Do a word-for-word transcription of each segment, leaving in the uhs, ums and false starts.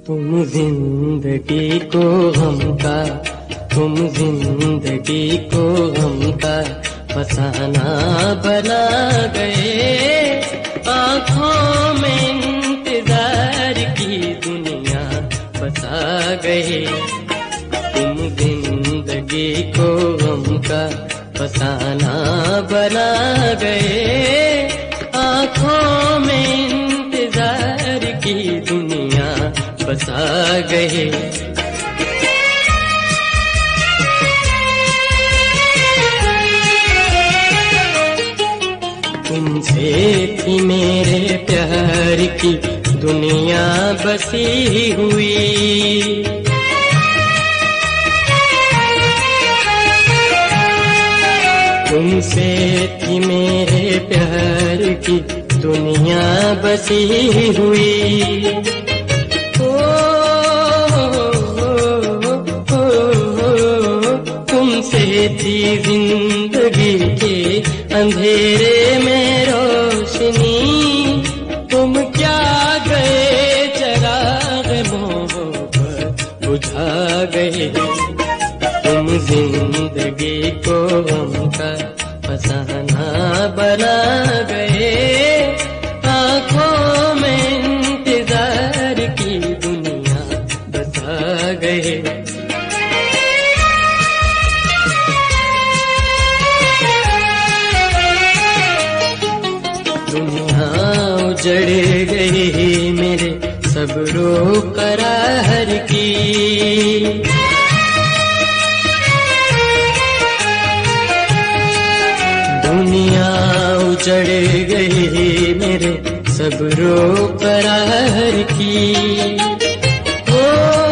तुम जिंदगी को गम का, तुम जिंदगी को गम का फसाना बना गए। आँखों में इंतजार की दुनिया बसा गए। तुम जिंदगी को गम का फसाना बना गए। आँखों में इंतजार की दुनिया बसा गए। तुमसे थी मेरे प्यार की दुनिया बसी हुई। तुमसे थी मेरे प्यार की दुनिया बसी हुई। तुमसे थी जिंदगी के अंधेरे में रोशनी। तुम क्या गए चराग मोहब्बत बुझा गए। तुम जिंदगी को गम का फसाना बना गए। आँखों में इंतजार की दुनिया बसा गए। दुनिया उजड़ गई मेरे सब्रो करार की। दुनिया उजड़ गई मेरे सब्रो करार की। ओ,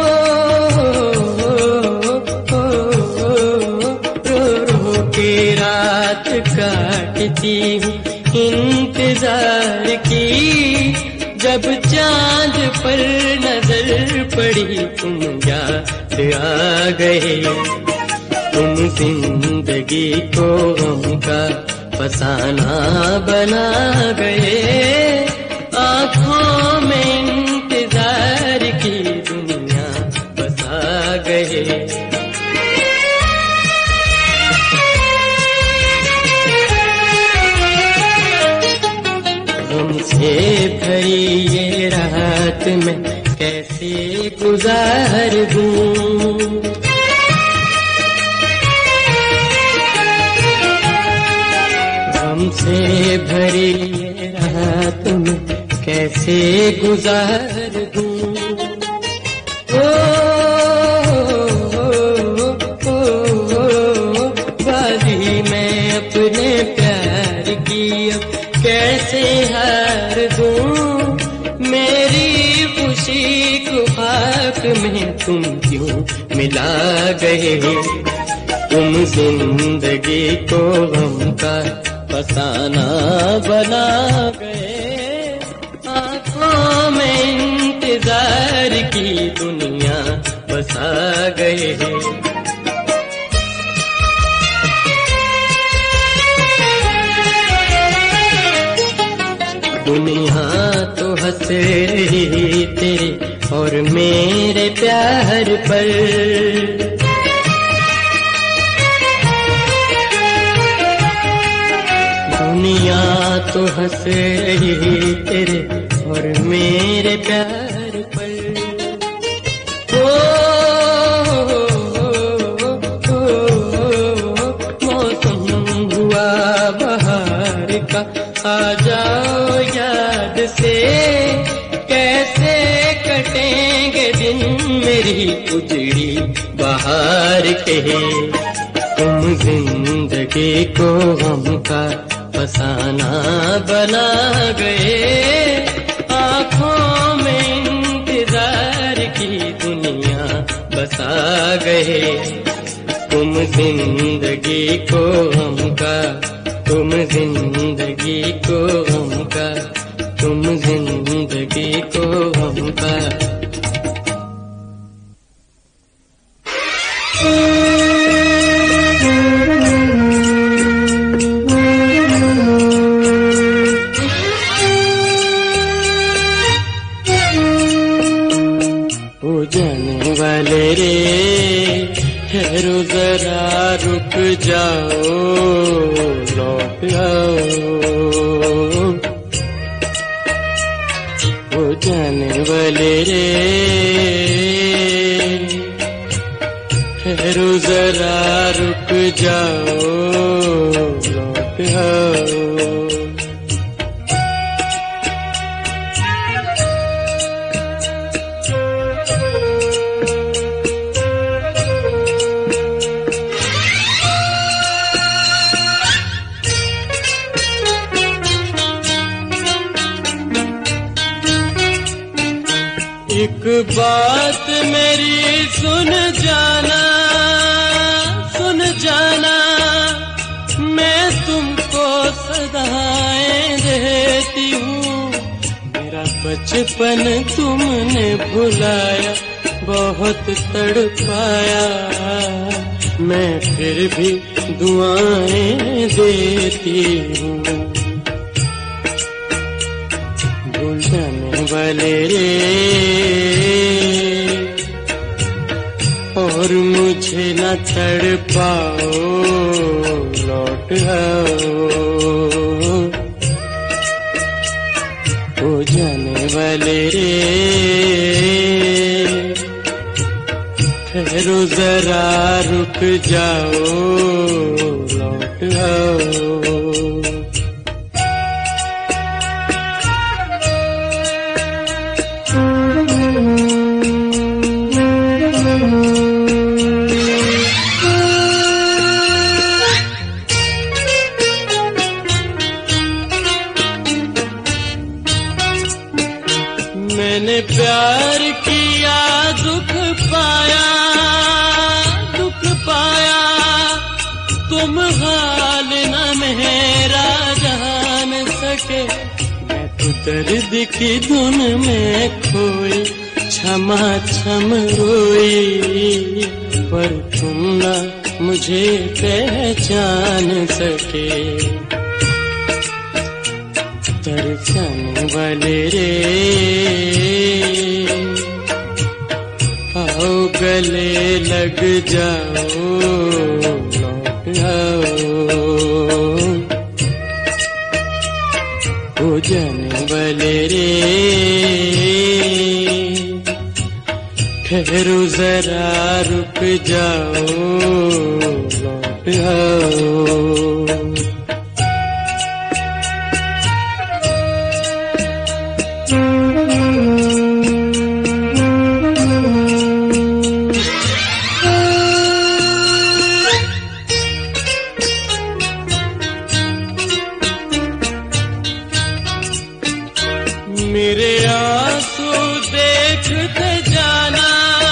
ओ, ओ, रो रो के रात काटती हूँ इंतजार की। जब चांद पर नजर पड़ी तुम याद आ गए। तुम जिंदगी को गम का फसाना बना गए। आँखों में इंतजार की दुनिया बसा गए। तुमसे भरी ये रात में कैसे गुजार दूं। हमसे भरी ये रात में कैसे गुजार दूं। ओ, ओ, ओ, ओ, बाजी मैं अपने प्यार की अब कैसे हार दूं। मेरी खुशी को खाक में तुम क्यों मिला गए। तुम जिंदगी को गम का फसाना बना गए। आँखों में इंतजार की दुनिया बसा गए। दुनिया तो हंस रही तेरे और मेरे प्यार पर। दुनिया तो हंस रही तेरे और मेरे प्यार पर। ओ, ओ, ओ, ओ, मौसम हुआ बहार का आ जाओ याद से। कैसे कटेंगे दिन मेरी उजड़ी बहार के। तुम जिंदगी को गम का फसाना बना गए। आँखों में इंतजार की दुनिया बसा गए। तुम जिंदगी को गम का, तुम जिंदगी को गम का, तुम जिंदगी को गम का। ठहरो जरा रुक जाओ लौट आओ, वो जाने वाले रे ठहरो जरा रुक जाओ लौट आओ। एक बात मेरी सुन जाना, सुन जाना, मैं तुमको सदाएं देती हूँ। मेरा बचपन तुमने भुलाया, बहुत तड़पाया, मैं फिर भी दुआएं देती हूँ। भूल जाने वाले रे और मुझे न तड़पाओ लौट आओ, हो जाने वाले रे ठहरो जरा रुक जाओ लौट आओ। मैंने प्यार किया दुख पाया, दुख पाया, तुम हाल न मेरा जान सके। मैं तो दर्द की धुन में खोई क्षमा क्षम रोई, पर तुम न मुझे पहचान सके। दर्शन वाले रे आओ गले लग जाओ लौट आओ, हो जाने वाले रे ठहरो जरा रुक जाओ लौट आओ। मेरे आंसू देखते जाना,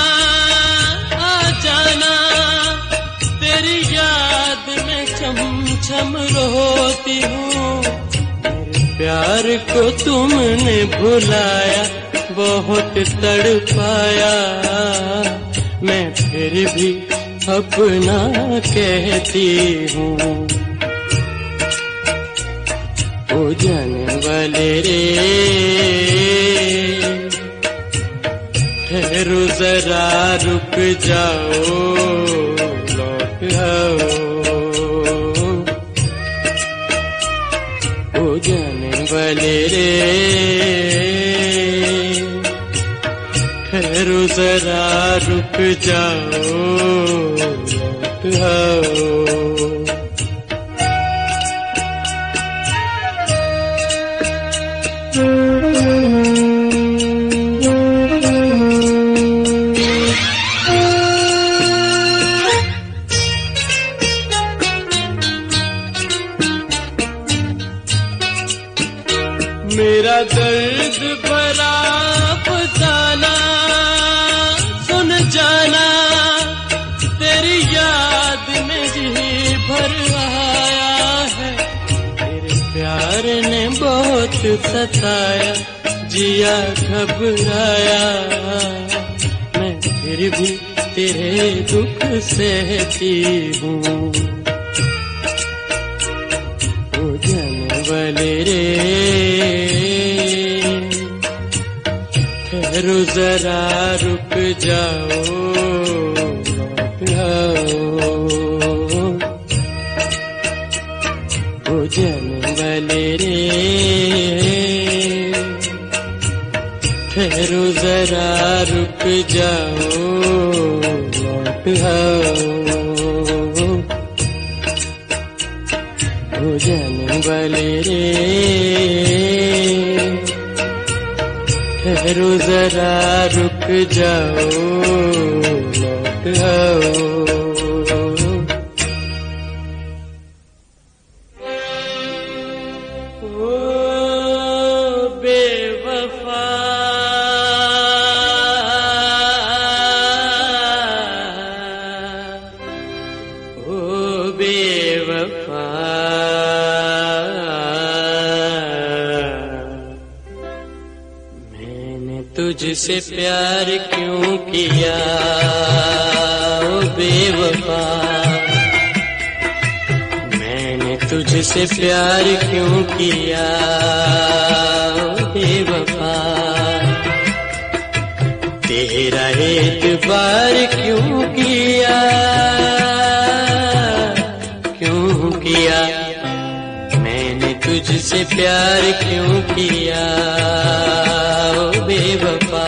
आ जाना, तेरी याद में छम छम रोती हूँ। मेरे प्यार को तुमने भुलाया, बहुत तड़पाया, मैं फिर भी अपना कहती हूँ। हो जाने वाले रे ठहरो जरा रुक जाओ लौट आओ, हो जाने वाले रे ठहरो जरा रुक जाओ लौट आओ। मेरा दर्द भरा अफसाना सुन जाना, तेरी याद में जी भर आया है। तेरे प्यार ने बहुत सताया, जिया घबराया, मैं फिर भी तेरे दुख सहती हूँ। हो जाने वाले रे ठहरो जरा रुक जाओ आओ ओ जाने वाले रे, ठहरो जरा रुक जाओ लौट आओ ओ जाने वाले रे, ठहरो जरा रुक जाओ लौट आओ। तुझसे प्यार क्यों किया ओ बेवफा, मैंने तुझसे प्यार क्यों किया ओ बेवफा, तेरा एतबार क्यों किया क्यों किया, मैंने तुझसे प्यार क्यों किया ओ बेवफा।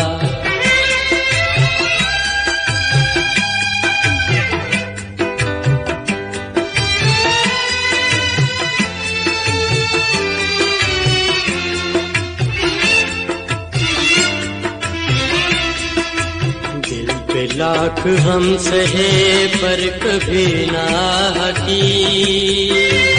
दिल पे लाख हम सहे पर कभी ना हकी,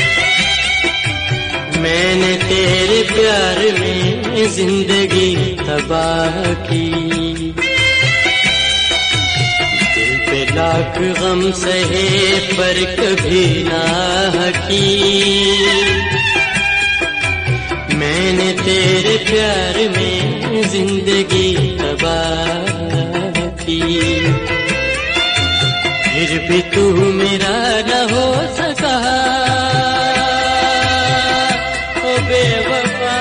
मैंने तेरे प्यार में जिंदगी तबाह की। दिल पे लाख गम सहे पर कभी ना हकी, मैंने तेरे प्यार में जिंदगी तबाह की। फिर भी तू मेरा न हो सका बेवफा,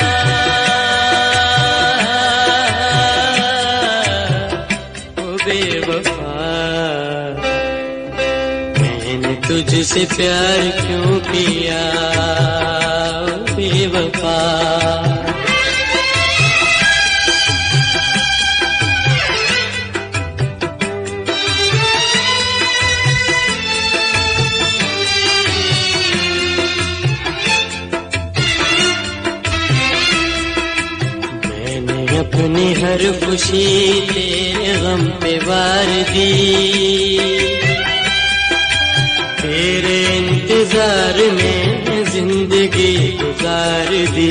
ओ बेवफा, मैंने तुझसे प्यार क्यों किया ओ बेवफा। अपनी हर खुशी तेरे गम पे वार दी, तेरे इंतजार में जिंदगी गुजार दी।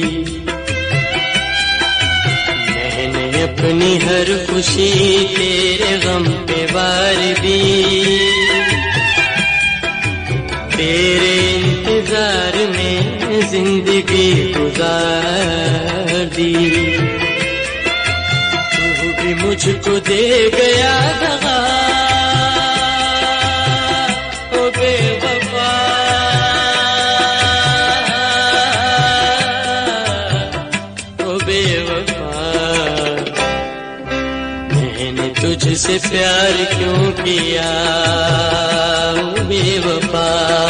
मैंने अपनी हर खुशी तेरे गम पे वार दी, तेरे इंतजार में जिंदगी गुजार दी। मुझको दे गया दगा ओ बेवफा, ओ बेवफा, मैंने तुझसे प्यार क्यों किया ओ बेवफा।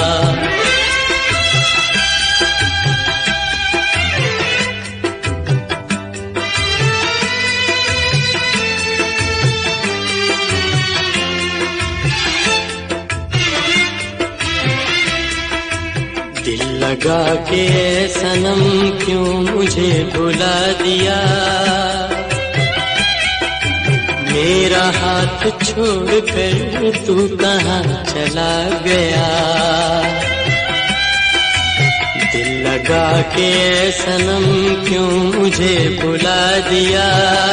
लगा के सनम क्यों मुझे भुला दिया, मेरा हाथ छोड़कर तू कहाँ चला गया। दिल लगा के सनम क्यों मुझे भुला दिया,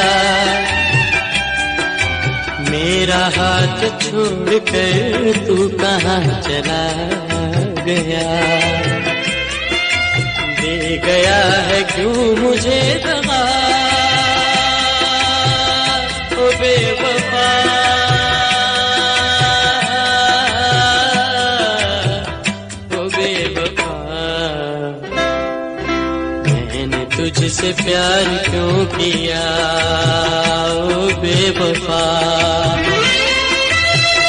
मेरा हाथ छोड़कर तू कहाँ चला गया। दे गया है क्यों मुझे दगा ओ बेवफा, ओ बेवफा, मैंने तुझसे प्यार क्यों किया ओ बेवफा।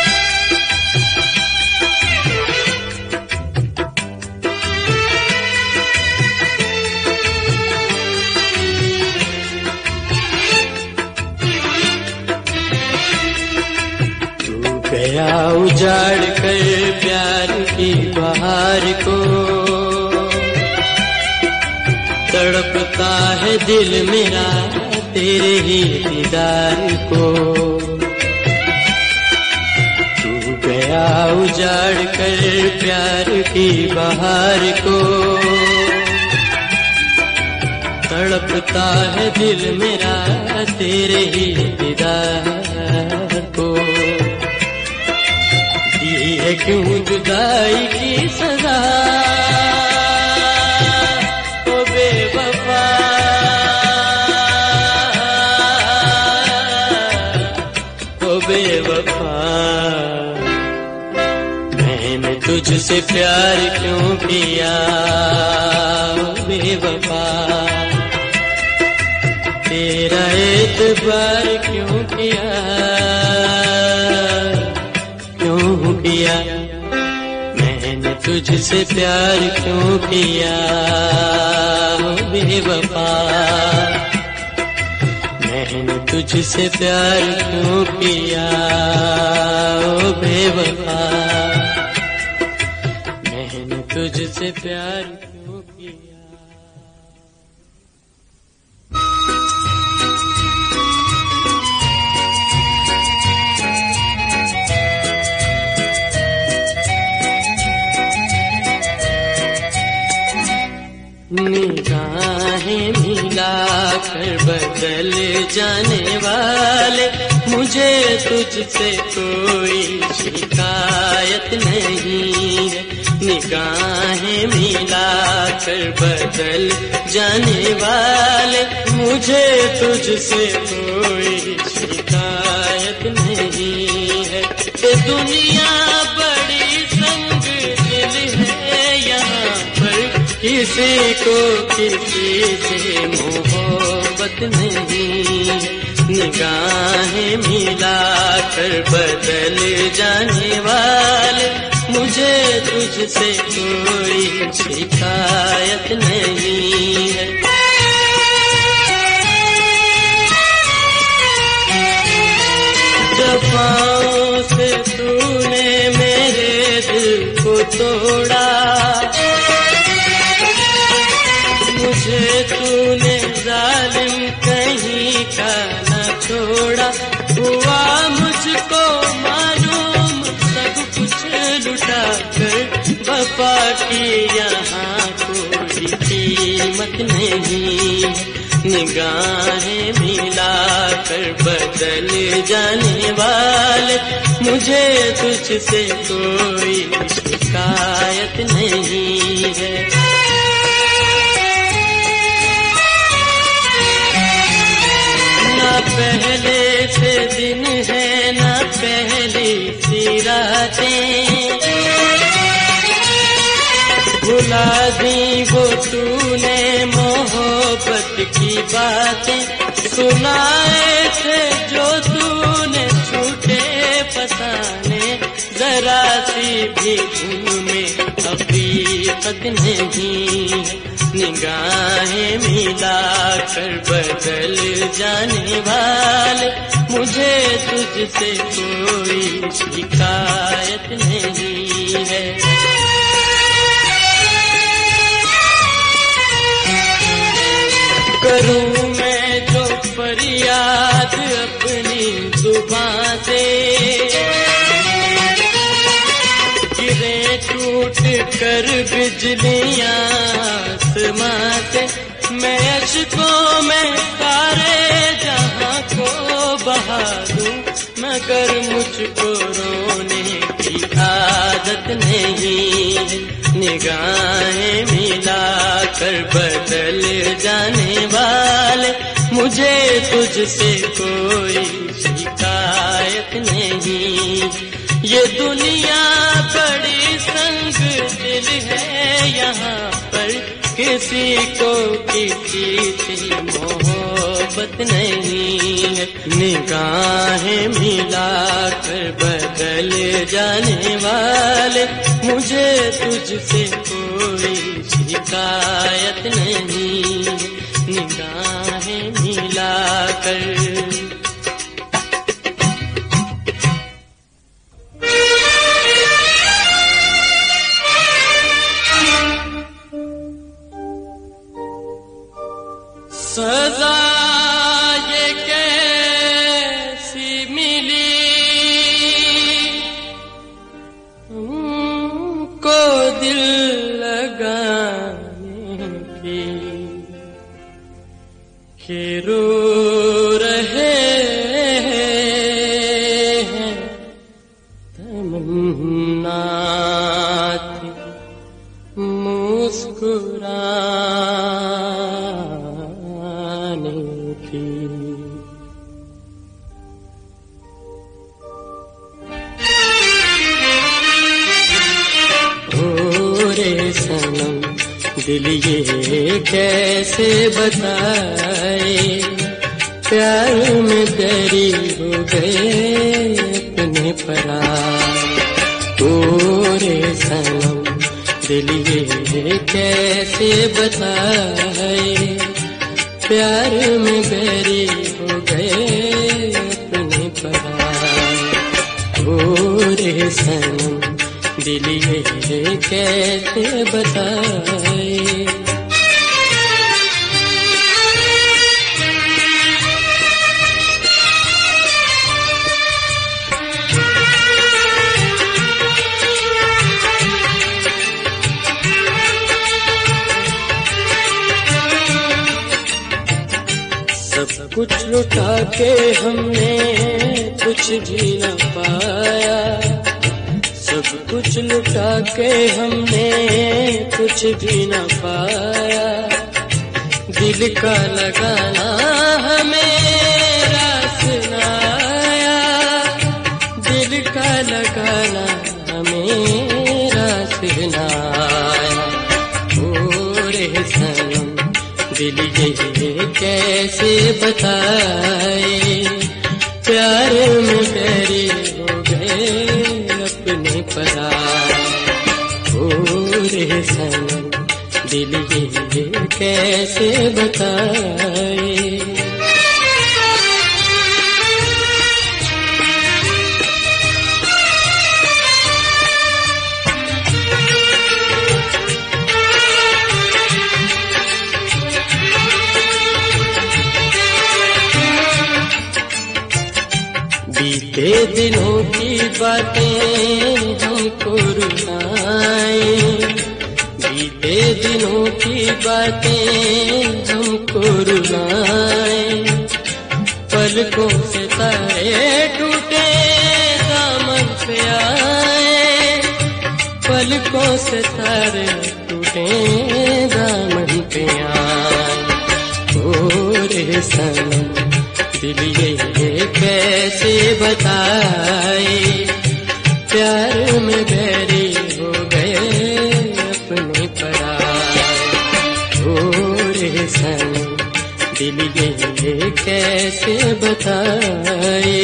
गया उजाड़ कर प्यार की बहार को, तड़पता है दिल मेरा तेरे ही दीदार को। तू गया उजाड़ कर प्यार की बहार को, तड़पता है दिल मेरा तेरे ही दीदार को। दी है क्यों जुदाई की सजा ओ बेवफा, ओ बेवफा। मैंने तुझसे प्यार क्यों किया ओ बेवफा, तेरा एतबार क्यों किया, क्यों किया। मैंने तुझसे प्यार क्यों किया ओ बेवफा, मैंने तुझसे प्यार क्यों किया ओ बेवफा, मैंने तुझसे प्यार क्यों किया। निगाहें मिला कर बदल जाने वाले, मुझे तुझसे कोई शिकायत नहीं है। निगाहें मिला कर बदल जाने वाले, मुझे तुझसे कोई शिकायत नहीं है। ये दुनिया बड़ी संग दिल है, यहाँ पर किसी को किसी से मोहब्बत नहीं। निगाहें मिला कर बदल जाने वाले, मुझे तुझसे कोई शिकायत नहीं है। जफाओं से तूने मेरे दिल को तोड़ा, मुझे तूने जालिम कहीं का न छोड़ा। हुआ मुझको मालूम सब कुछ लुटा कर, वफा की यहाँ कोई कीमत नहीं। निगाहें मिला कर बदल जाने वाले, मुझे तुझसे कोई शिकायत नहीं है। ना पहले से दिन है ना पहली सी रातें, भुला दी वो तूने मोहब्बत की बातें। सुनाए थे जो तूने छूटे फसाने, जरा सी भी उनमें हकीकत नहीं। निगाहें मिला कर बदल जाने वाले, मुझे तुझसे कोई शिकायत नहीं है। करूं मैं जो फरियाद अपनी जुबां से, गिरे टूट कर बिजलियां आसमां से। मैं अश्कों में सारे जहां को बहा दूं, मगर मुझको रोने की आदत नहीं। निगाहें मिला कर बदल जाने वाले, मुझे तुझसे कोई शिकायत नहीं। ये दुनिया बड़ी संग दिल है, यहाँ पर किसी को किसी से मोहब्बत नहीं है। निगाहें मिला कर बदल जाने वाले, मुझे तुझसे कोई शिकायत नहीं। निगाहें मिला कर सजा ये कैसी मिली हमको दिल लगाने की कि रो रहे हैं तमन्ना थी मुस्कुराने की। ओ रे सनम दिल ये कैसे बताए प्यार में तेरी हो गए अपने पराए। ओ रे सनम दिल ये कैसे बताए प्यार में बेरी हो गए अपने पराए। ओ रे सनम दिल ये कैसे बताए। सब कुछ लुटा के हमने कुछ भी न पाया, सब कुछ लुटा के हमने कुछ भी न पाया। दिल का लगाना हमें रास न आया, दिल का लगाना हमें रास न आया। ओ रे सनम दिल ये कैसे बताए प्यार में तेरी हो गए अपने पराए। ओ रे सनम दिल ये कैसे बताए। बीते दिनों की बातें हमको रुलाए, बीते दिनों की बातें हमको रुलाए। पलकों से तारे टूटे दामन पे आए, पलकों से तारे टूटे दामन पे आए। ओ रे सनम दिल ये कैसे बताए प्यार में बैरी हो गए अपने पराए। ओ रे सनम दिल ये कैसे बताए।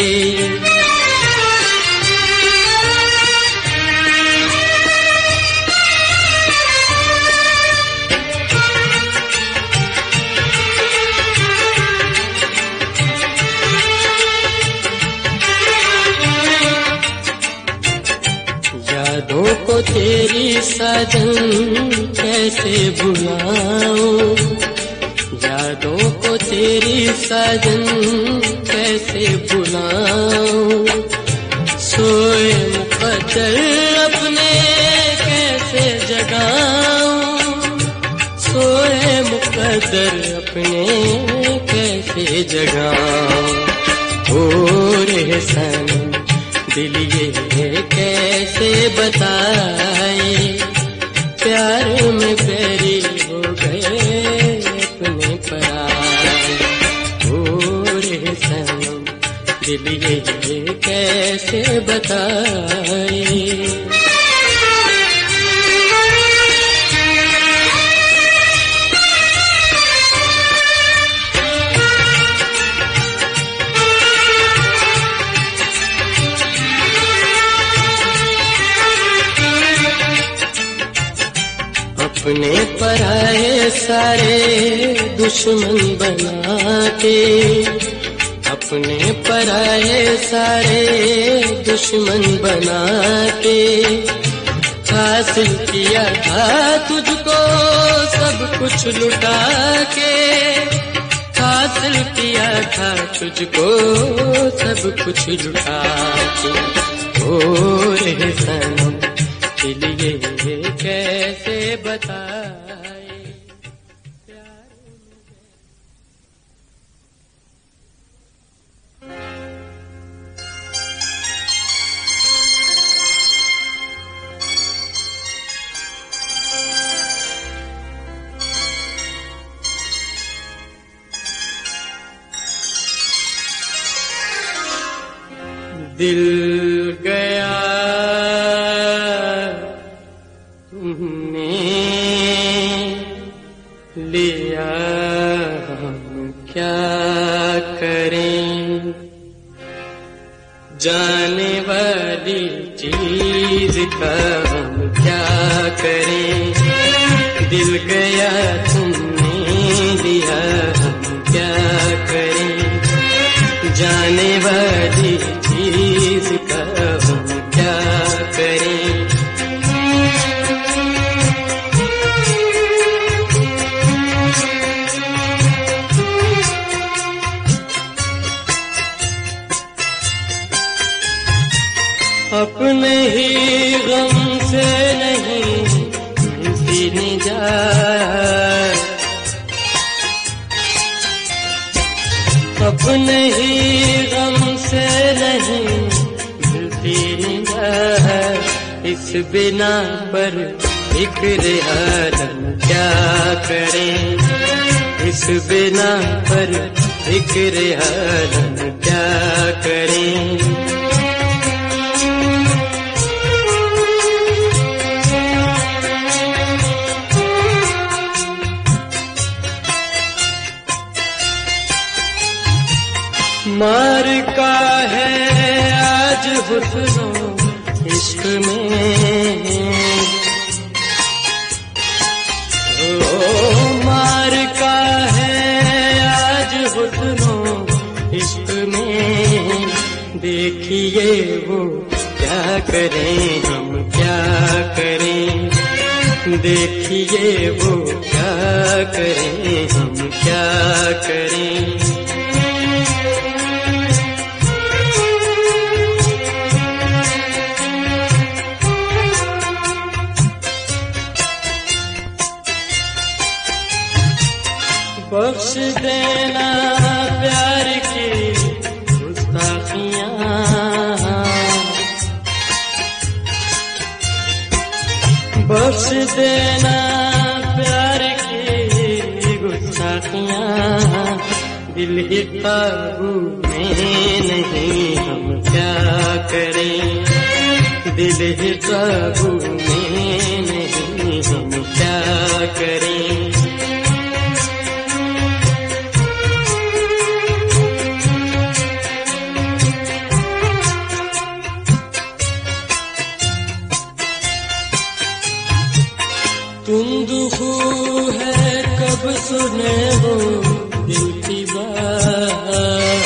यादों को तेरी साजन कैसे भुलाऊं, यादों को तेरी साजन कैसे भुलाऊं। सोए मुकद्दर अपने कैसे जगाऊं, सोए मुकद्दर अपने कैसे जगाऊं। ओ रे सनम दिल ये कैसे बताए प्यार में बेरी हो गए अपने पराए। ओ रे सनम दिल ये कैसे बताए। अपने पराए सारे दुश्मन बना के, अपने पराए सारे दुश्मन बना के। हासिल किया था तुझको सब कुछ लुटा के, था तुझको सब कुछ लुटा के, ओ रे सनम चलिए कैसे बताए प्यार दिल गया तुमने लिया हम क्या करें, जाने वाली चीज का हम क्या करें। दिल गया तुमने लिया हम क्या करें, जाने वाली चीज का हम क्या करें। अपने ही गम से नहीं मिलती निजात, अपने ही गम से नहीं मिलती निजात। इस बिना पर फिक्र आलम क्या करें, इस बिना पर फिक्र आलम क्या करें। मार का है आज हुस्नो इश्क में, ओ मार का है आज हुस्नो इश्क में। देखिए वो क्या करें हम क्या करें, देखिए वो क्या करें हम क्या करें। बख्श देना प्यार की गुस्ताखियाँ, बख्श देना प्यार की गुस्ताखियाँ। दिल ही काबू में नहीं हम क्या करें, दिल ही काबू में नहीं हम क्या करें। तुम दुखू है कब सुने हो दिल की बात,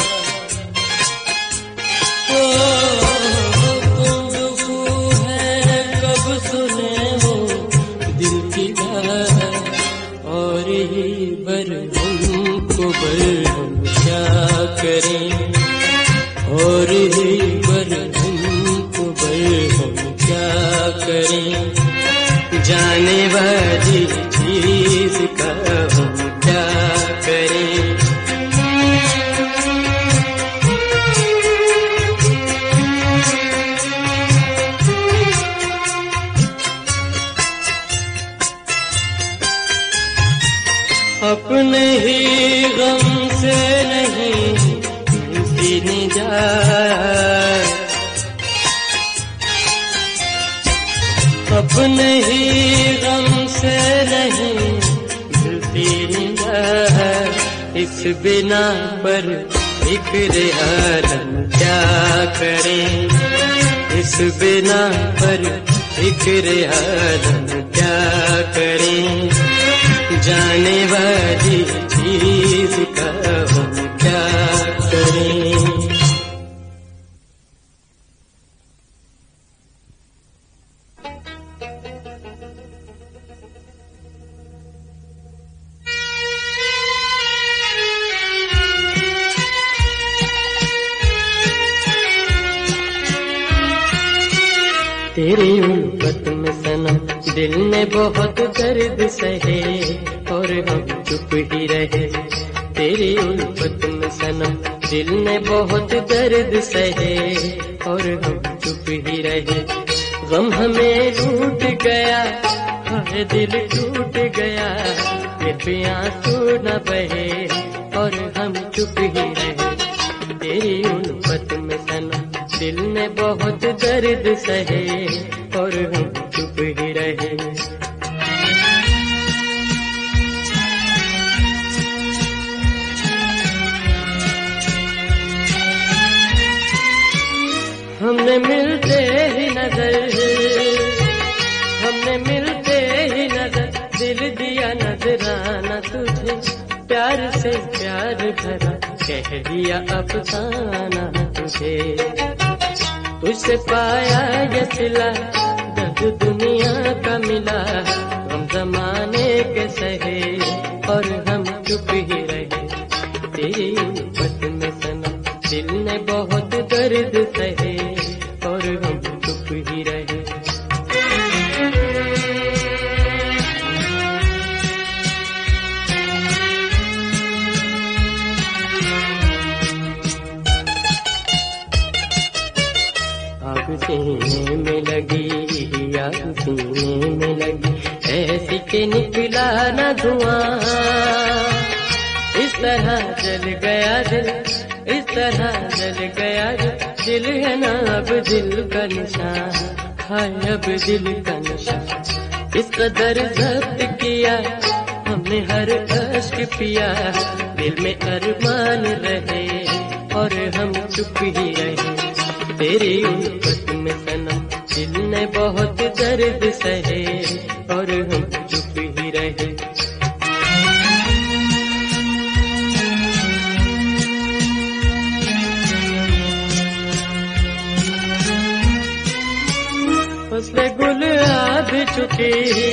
ओ तुम दुखू है कब सुने हो दिल की बात। और ही बरहम को बरहम क्या करें, और ही बरहम को बरहम क्या करें। जाने वाली चीज का हम क्या करें। अपने ही गम से नहीं मिलती निजात, अपने ही गम से नहीं मिलती निजात। इस बिना पर फिक्र आलम क्या करें, इस बिना पर फिक्र आलम क्या करें। जाने वाली चीज का हम क्या करें। तेरी उल्फत में सनम दिल ने बहुत दर्द सहे और हम चुप ही रहे। तेरी उल्फत में सनम दिल ने बहुत दर्द सहे और हम चुप ही रहे। गम हमें लूट गया, हाय दिल टूट गया, फिर भी आंसू न बहे और हम चुप ही रहे। तेरी उल्फत में सनम दिल ने बहुत दर्द सहे और हम चुप ही रहे। हमने मिलते ही नजर, हमने मिलते ही नजर, दिल दिया नजराना तुझे, प्यार से प्यार भरा कह दिया अफसाना तुझे। तुझसे पाया ये सिला, दर्द दुनिया का मिला, हम जमाने के सहे और हम चुप ही रहे। तेरी उल्फत में सनम दिल ने बहुत दर्द सहे और हम चुप ही रहे। आग सीने में लगी, आग सीने में लगी, ऐसी के निकला न धुआं। इस तरह जल गया दिल, इस तरह जल गया दिल, दिल है ना अब दिल का निशान, हाय अब दिल का निशान। इस कदर जब्त किया हमने हर अश्क पिया, दिल में अरमान रहे और हम चुप ही रहे। तेरी उल्फत में सनम दिल ने बहुत दर्द सहे और हम चुप ही रहे। फसले गुल आब चुकी,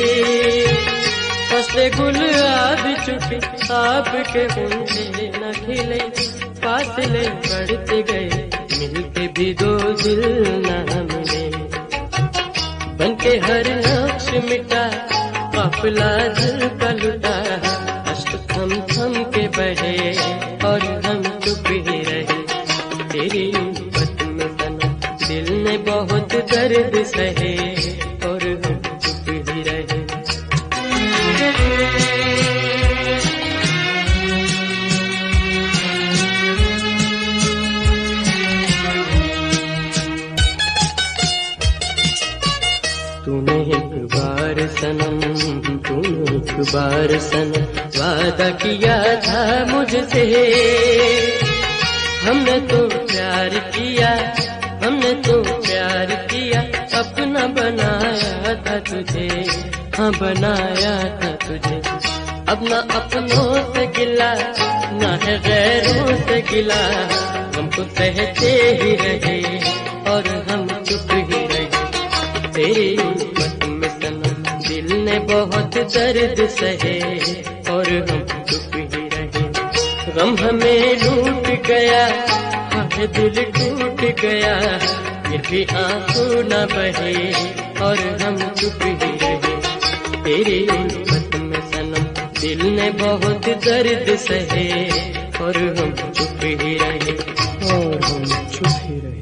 फसले गुल आब चुकी, आपके मुंडे न खिले, फासले बढ़ते गए, मिलते भी दो दिल न मिले। बनके हर नक्श मिटा, काफिला दिल का लुटा, अश्क थम थम के बहे और हम चुप ही रहे। तेरी उल्फत में सनम दिल ने बहुत दर्द सहे और हम चुप ही रहे। तूने एक बार सनम, तूने एक बार सनम वादा किया था मुझसे, हमने तो प्यार किया, हमने तो प्यार किया, अपना बनाया था तुझे, हाँ बनाया था तुझे। अब ना अपनों से गिला, ना है गैरों से गिला, हमको सहते ही रहे और हम चुप ही रहे। तेरी उल्फत में सनम दिल ने बहुत दर्द सहे और हम चुप ही रहे। गम हमें लूट गया, हाय दिल टूट गया, फिर भी आंसू न बहे और हम चुप ही रहे। तेरी उल्फत में सनम दिल ने बहुत दर्द सहे और हम चुप ही रहे और हम चुप ही रहे।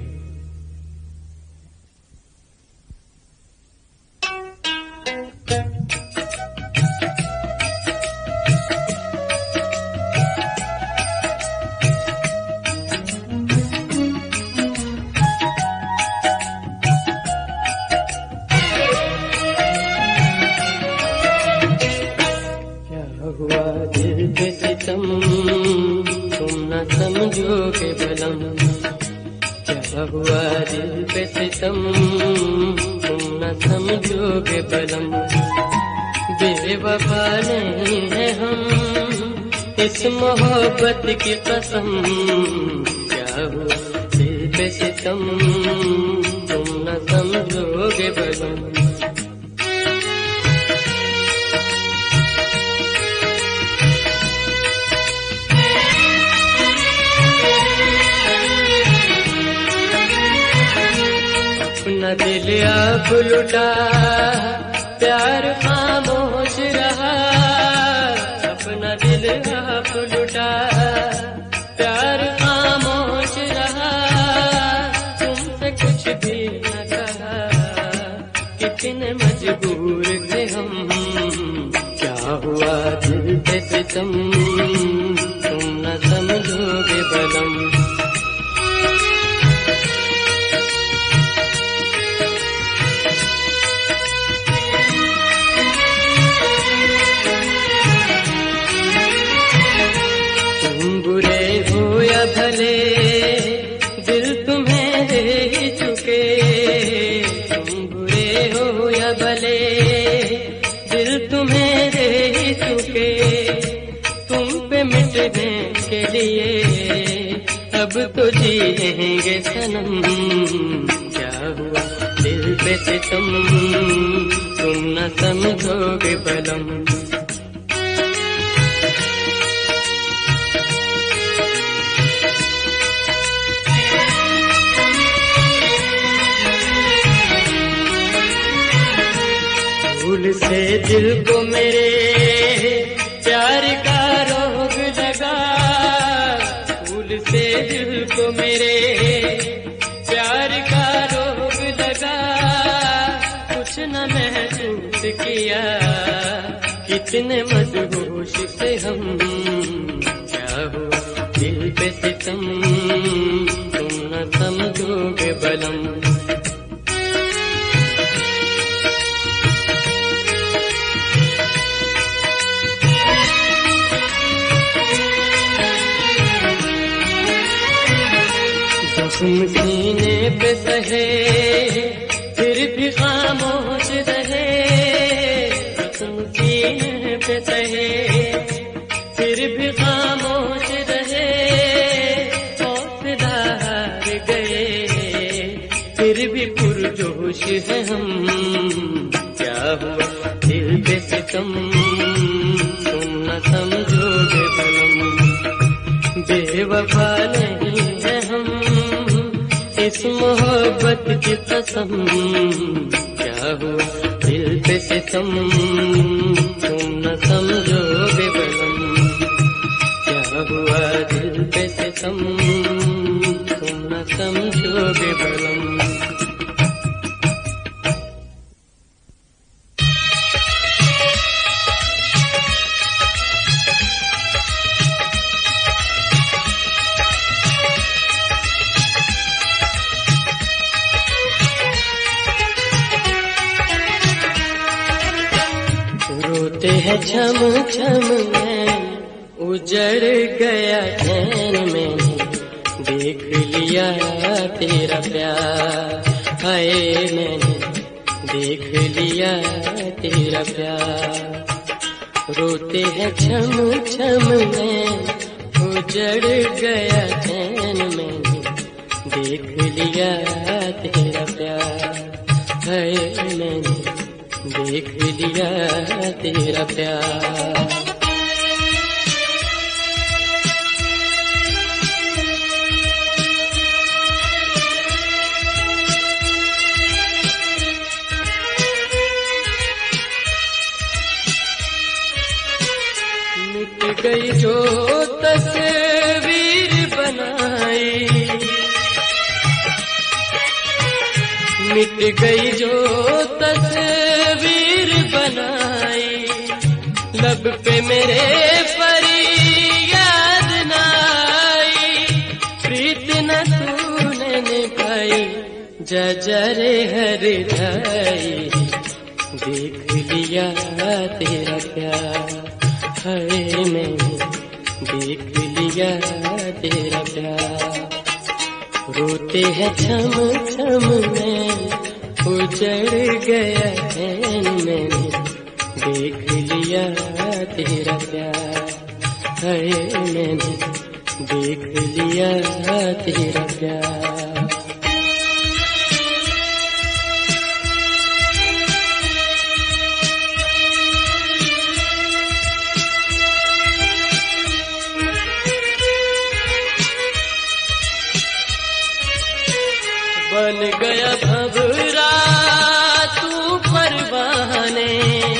हुआ दिल पे सितम, तुम न समझोगे बलम, क्या हुआ दिल पे सितम, तुम न समझोगे बलम। बेवफा नहीं है हम, इस मोहब्बत की कसम, क्या हुआ दिल पे सितम, तुम न समझोगे बलम। अपना दिल आप लुटा, प्यार खामोश रहा। अपना दिल आप लुटा, प्यार खामोश रहा। तुमसे कुछ भी न कहा, कितने मजबूर थे हम। क्या हुआ दिल पे सितम, तुम न समझोगे बलम। तुम बुरे हो या भले, दिल तुम्हें दे ही चुके। तुम बुरे हो या भले, दिल तुम्हें दे ही चुके। तुम पे मिटने के लिए अब तो जिएंगे सनम। क्या हुआ दिल पे सितम, तुम न समझोगे बलम। भूल से दिल को मेरे प्यार का रोग लगा। भूल से दिल को मेरे प्यार का रोग लगा। कुछ न महसूस किया, कितने मदहोश से हम। क्या हुआ दिल पे सितम, तुम न समझोगे बलम। तुम सीने पे सहे, फिर भी खामोश रहे। तुम सीने पे सहे, फिर भी खामोश रहे। हौसला हार गए, फिर भी पुरजोश है हम। क्या हुआ दिल पे सितम, तुम न समझोगे बलम। बेवफा नहीं है हम, इस मोहब्बत की कसम। क्या हुआ दिल पे सितम, तुम न समझोगे बलम। क्या हुआ दिल पे सितम, तुम न समझोगे बलम। रोते हैं छम छम में, उजड़ गया चैन। मैंने देख लिया तेरा प्यार, हाय मैंने देख लिया तेरा प्यार। रोते हैं छम छम में, उजड़ गया चैन। मैंने देख लिया तेरा प्यार, हाय मैंने देख लिया तेरा प्यार। मिट गई जो तस्वीर बनाई, मिट गई जो तस्वीर बनाई। लब पे मेरे फरियाद न आई, प्रीत न तूने निभाई। जजरे हर जाई, देख लिया तेरा प्यार, हाय मैंने देख लिया तेरा प्यार। रोते हैं छम छम में, उजड़ गया चैन। मैंने देख लिया तेरा प्यार, हाय मैंने देख लिया तेरा प्यार। बन गया भंवरा तू परवाने,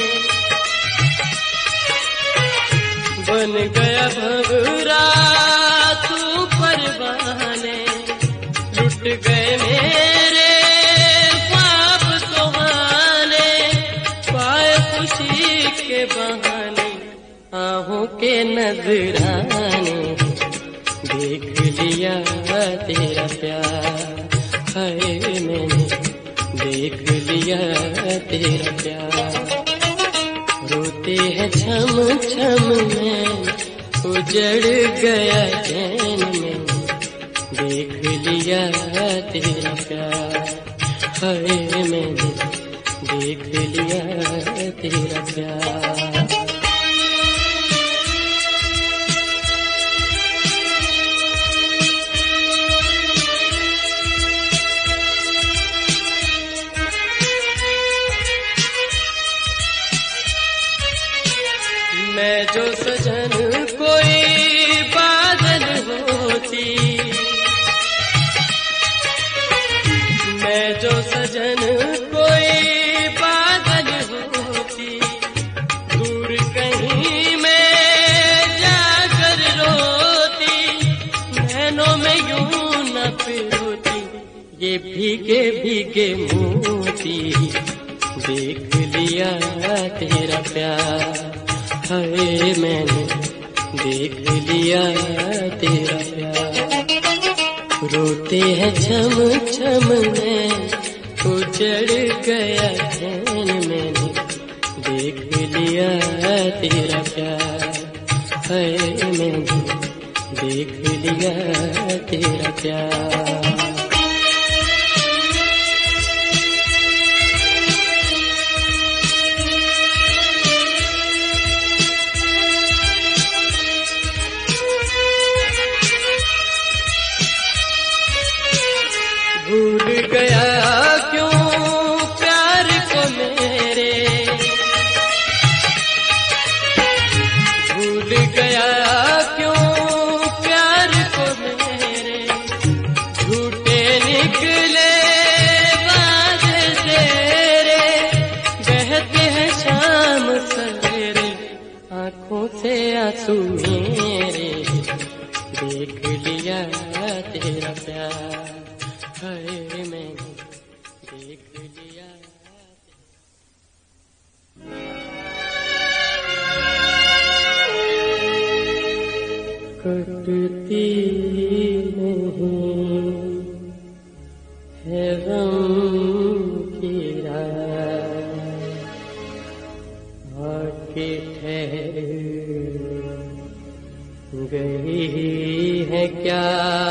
बन गया भंवरा तू परवाने, लुट गए मेरे पाप सुहाने, पाए खुशी के बहाने आहों के नजराने, देख लिया तेरा प्यार, हाय मैंने देख लिया तेरा प्यार। रोते हैं छम छम में उजड़ गया चैन में, देख लिया तेरा प्यार, हाय मैंने देख लिया तेरा प्यार। मैं जो सजन कोई बादल होती, मैं जो सजन कोई बादल होती, दूर कहीं मैं जाकर रोती, नैनों में यूं न पिरोती ये भीगे भीगे मोती, देख लिया तेरा प्यार, हाय मैंने देख लिया तेरा प्यार। रोते हैं छम छम में उजड़ गया चैन, मैंने देख लिया तेरा प्यार, हाय मैंने देख लिया तेरा प्यार। भूल गया क्यों प्यार को मेरे, भूल गया क्यों प्यार को मेरे, झूठे निकले वादे तेरे, बहते हैं शाम सवेरे आंखों से आंसू मेरे, देख लिया तेरा प्यार, हाय मैंने देख लिया। कटती नहीं है गम की रात, आके ठहर गई है क्या,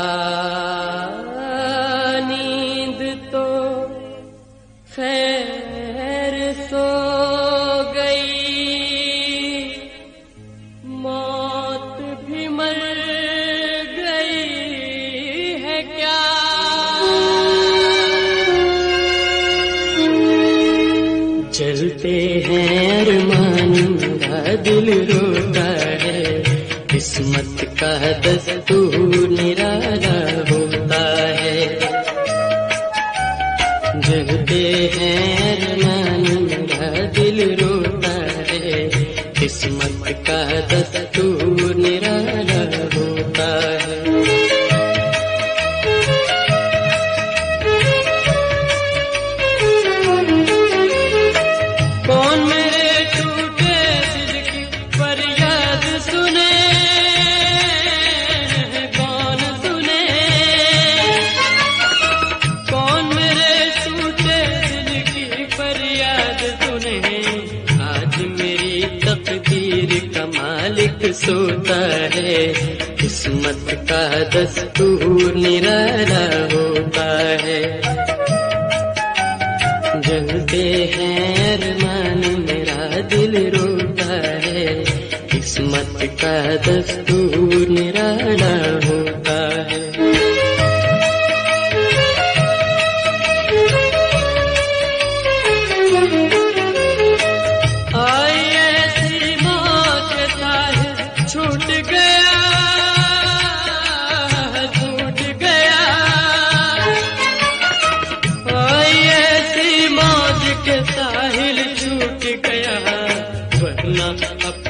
खैर सो गई, मौत भी मर गई है क्या, जलते हैं अरमान मेरा दिल रोता है, किस्मत का दस्तूर निराला होता है, जलते हैं अरमान मेरा दिल रोता है, किस्मत का दस्तूर निराला होता है। कौन मेरे टूटे दिल की फरियाद सुने, कौन सुने, कौन मेरे टूटे दिल की फरियाद सुने, आज मेरी तकदीर का मालिक सोता है, किस्मत का दस्तूर निराला होता है, जलते हैं अरमान मेरा दिल रोता है, किस्मत का दस्तूर निराला होता है। आई ऐसी मौत के साथ छूट गया, छूट गया,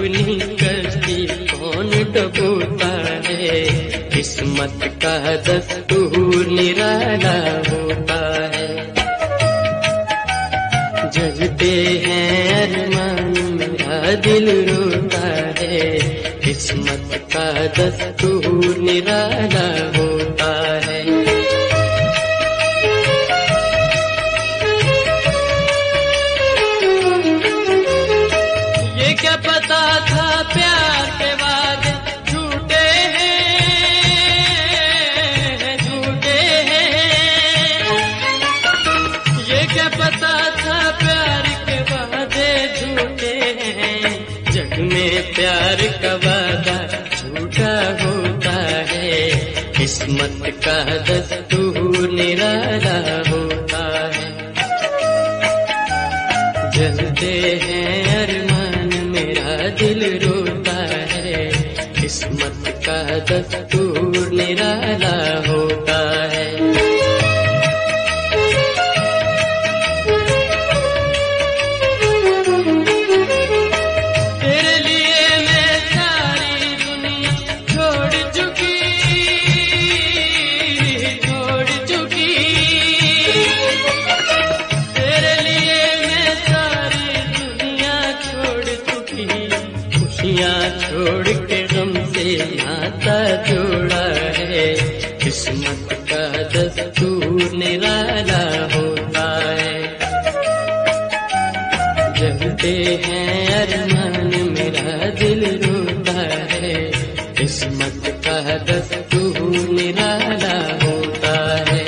अपनी कश्ती कौन डबोता है, किस्मत का दस्तूर निराला होता है। जलते हैं अरमान मेरा दिल रोता है, किस्मत का दस्तूर निराला होता है। ये क्या पता था प्यार के वादे झूठे हैं, झूठे हैं। ये क्या पता था प्यार के वादे झूठे हैं, जग में प्यार का वादा झूठा होता है, किस्मत का दस्तूर निराला होता है। जलते हैं अरमान मेरा दिल रोता है, किस्मत का दस्तूर निराला होता है। छोड़ के गम से नाता जोड़ा है, किस्मत का दस्तूर निराला होता है। जलते हैं अरमान मेरा दिल रोता है, किस्मत का दस्तूर निराला होता है।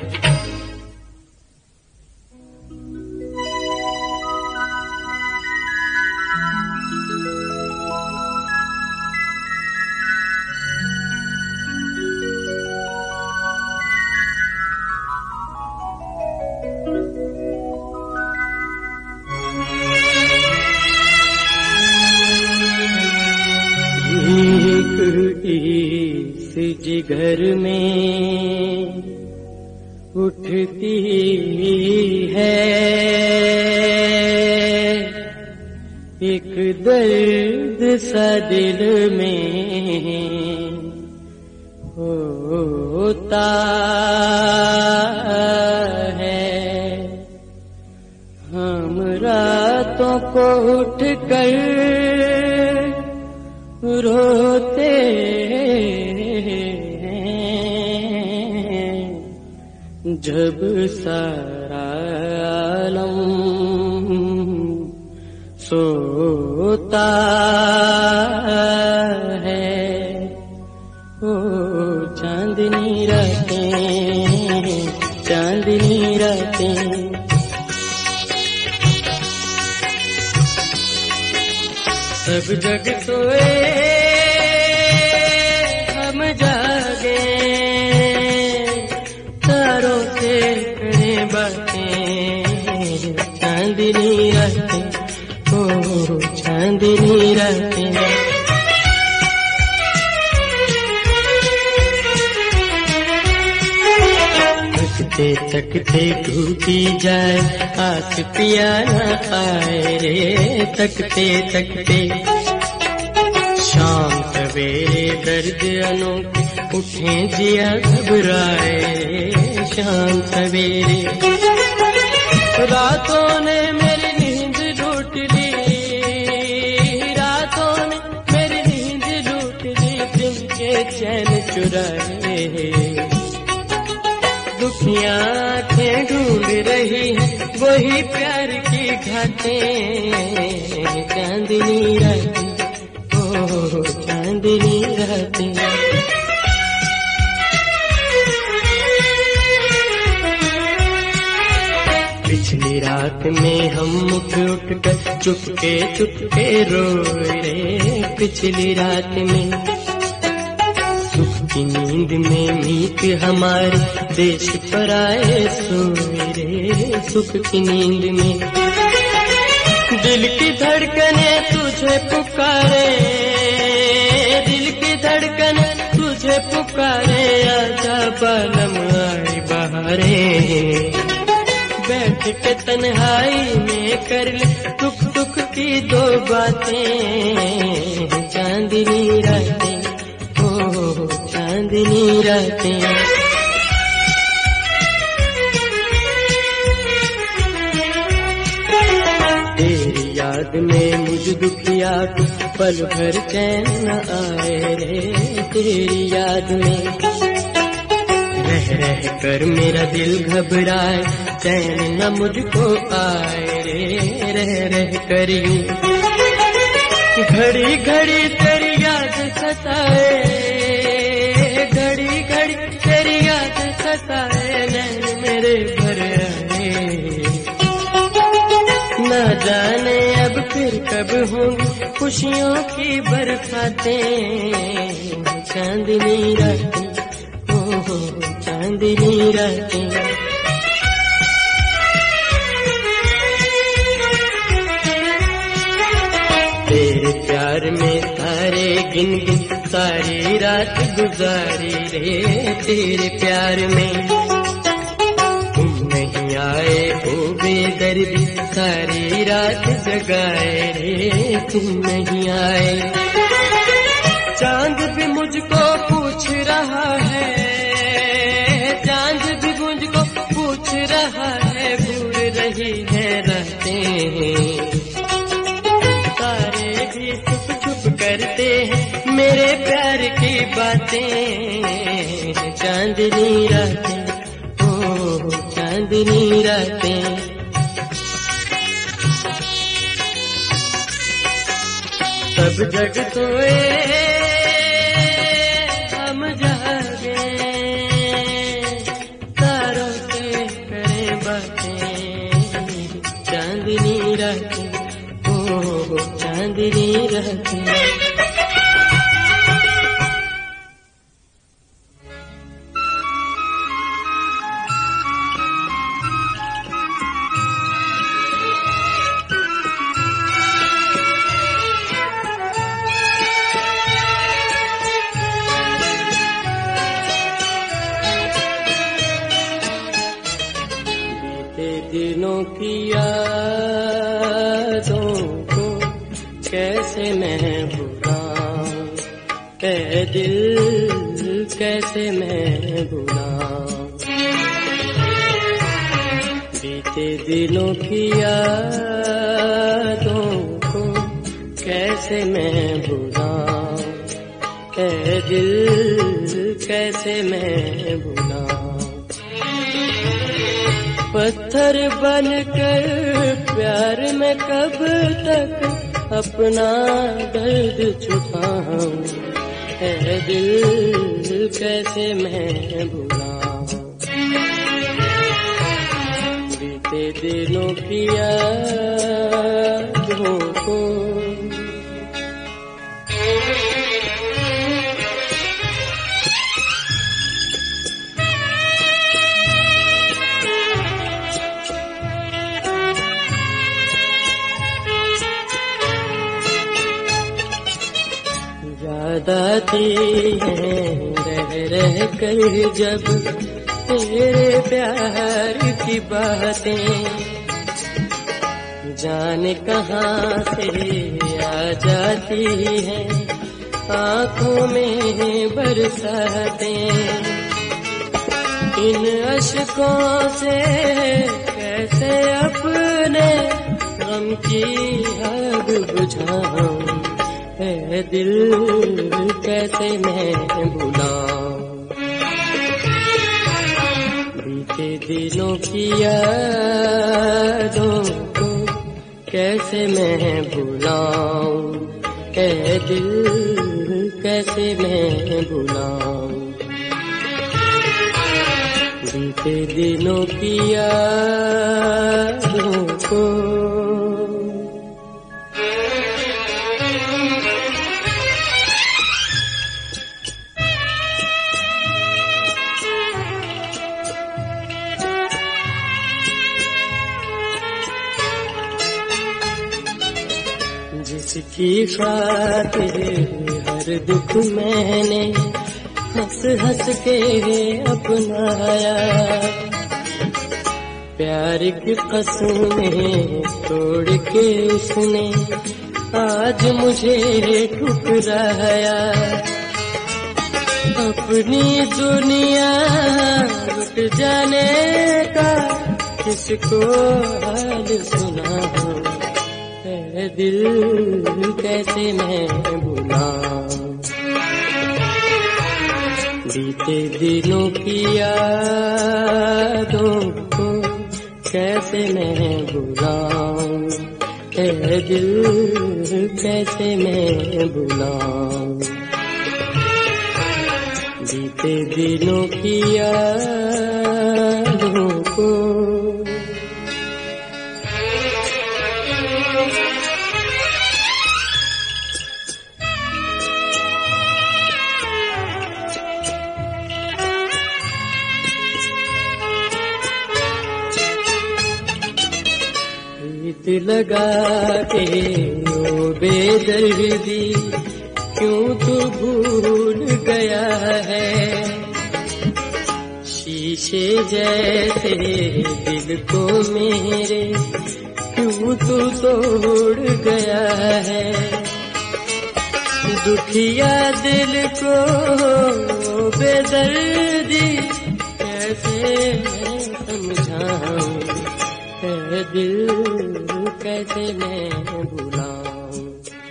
इस जिगर में उठती है एक दर्द सा दिल में होता है। हम रातों को उठ कर रोते जब सारा आलम सोता है। ओ चांदनी रातें, चांदनी रातें, सब जग सोए हम जागे, तारों से करें बातें। चांदनी रातें, ओ चांदनी रातें, तकते तकते टूटी जाए आस पिया न आए रे। तकते तकते शाम सवेरे दर्द अनोखे उठे जिया घबराए। शाम सवेरे रातों ने मेरी नींद लूट ली, रातों ने मेरी नींद लूट ली, दिन के चैन चुराए। दुखियां आंखें ढूंढ रही हैं वही प्यार की घाटें। चांदनी रातें, ओ चांदनी रातें, पिछली रात में हम उठ उठ कर चुपके चुपके रोए रे। पिछली रात में सुख की नींद में मीत हमारे देश पर आए सोए रे। सुख की नींद में दिल की धड़कने तुझे पुकारे, दिल की धड़कने तुझे पुकारे। आजा बालम आए बहारे, बैठ बैठ के तन्हाई में कर ले टुक टुक की दो बातें। चांदनी रातें, ओ चांदनी रातें। तेरी याद में मुझ दुखिया को पल भर चैन न आए रे। तेरी याद में रह रह कर मेरा दिल घबराए, चैन न मुझको आए रे। रह रह कर यूं घड़ी घड़ी तेरी याद सताए, घड़ी घड़ी तेरी याद सताए। नैन मेरे भर आए, न जाने अब फिर कब होंगी खुशियों की बरसातें। चांदनी रातें, ओ चांदनी रातें। तेरे प्यार में तारे गिन गिन सारी रात गुजारी रे। तेरे प्यार में तुम नहीं आए ओ बेदर्दी, सारी रात जगाए रे। तुम नहीं आए। चांद भी मुझको पूछ रहा है, चांद भी मुझको पूछ रहा है, भूल रही है रातें। तारे भी छुप छुप करते हैं मेरे प्यार की बातें। चांदनी रातें, ओ चांदनी रातें। सब जग सोए हम जागे, तारों से करें बातें। चांदनी रातें, ओ चांदनी रातें। दिनों की यादों को कैसे मैं भुलाऊं, ऐ दिल कैसे मैं भुलाऊं। बीते दिनों की यादों को कैसे मैं भुलाऊं, ऐ दिल कैसे मैं भुलाऊं। पत्थर बनकर प्यार में कब तक अपना दर्द छुपाऊं, ऐ दिल कैसे मैं भुलाऊं। बीते दिनों की यादों को याद आती है रह रह कर जब तेरे प्यार की बातें। जाने कहाँ से आ जाती है आँखों में बरसातें। इन अश्कों से कैसे अपने गम की आग बुझाऊं, ऐ दिल कैसे मैं भुलाऊं। बीते दिनों की यादों को कैसे मैं भुलाऊं, ऐ दिल कैसे मैं भुलाऊं। बीते दिनों की यादों को जिसकी खातिर हर दुख मैंने हंस हंस के अपनाया। प्यार की कसमें तोड़ के उसने आज मुझे ठुकराया। अपनी दुनिया लुट जाने का किसको हाल सुनाऊं, है दिल कैसे मैं भुलाऊं। बीते दिनों की यादों को कैसे मैं भुलाऊं, है दिल कैसे मैं भुलाऊं। बीते दिनों की यादों को प्रीत लगा के ओ बेदर्दी क्यों तू भूल गया है। शीशे जैसे दिल को मेरे क्यों तू तोड़ गया है। दुखिया दिल को बेदर्दी कैसे समझाऊं, है दिल कैसे मैं भुलाऊं।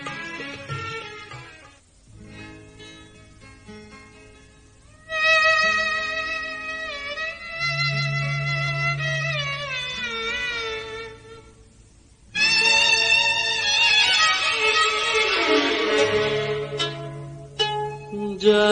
जा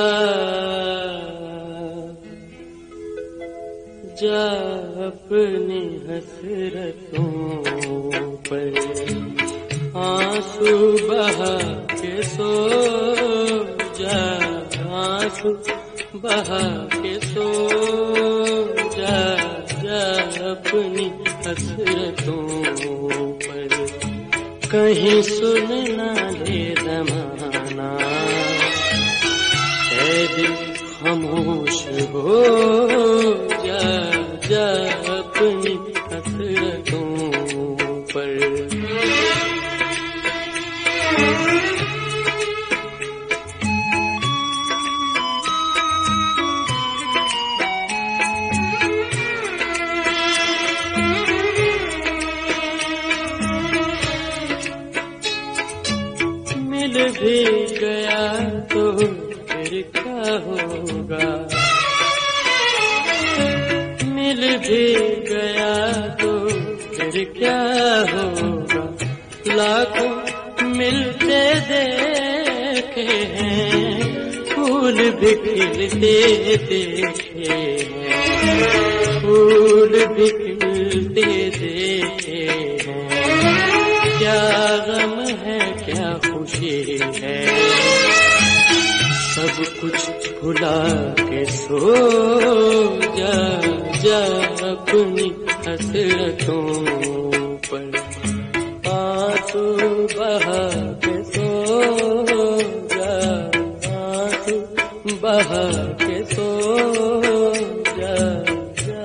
जा अपनी हसरतों पर आंसू बहा के सो जा, आंसू बहा के सो जा, जा अपनी हसरतों पर कहीं सुन ना ले ज़माना, ऐ दिल खामोश हो जा, जा अपनी हसरतों पर। मिल भी गया तो फिर क्या होगा, मिल भी गया तो फिर क्या होगा। लाखों मिलते देखे हैं, फूल भी खिलते देखे हैं, फूल भी खिलते देखे हैं। क्या गम है क्या खुशी है, सब कुछ भुला के सो जा, जा अपनी हसरतों पर आंसू बहा के सो जा, आंसू बहा के सो जा, जा।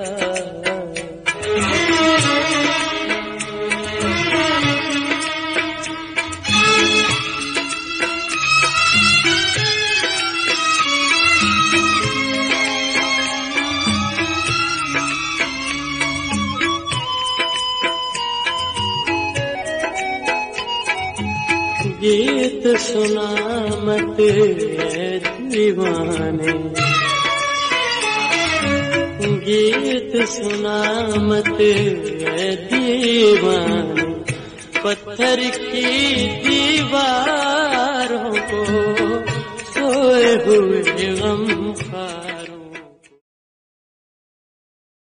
गीत सुना मत ऐ दीवाने, गीत सुना मत ऐ दीवाने। पत्थर की दीवारों को सोए हुए गम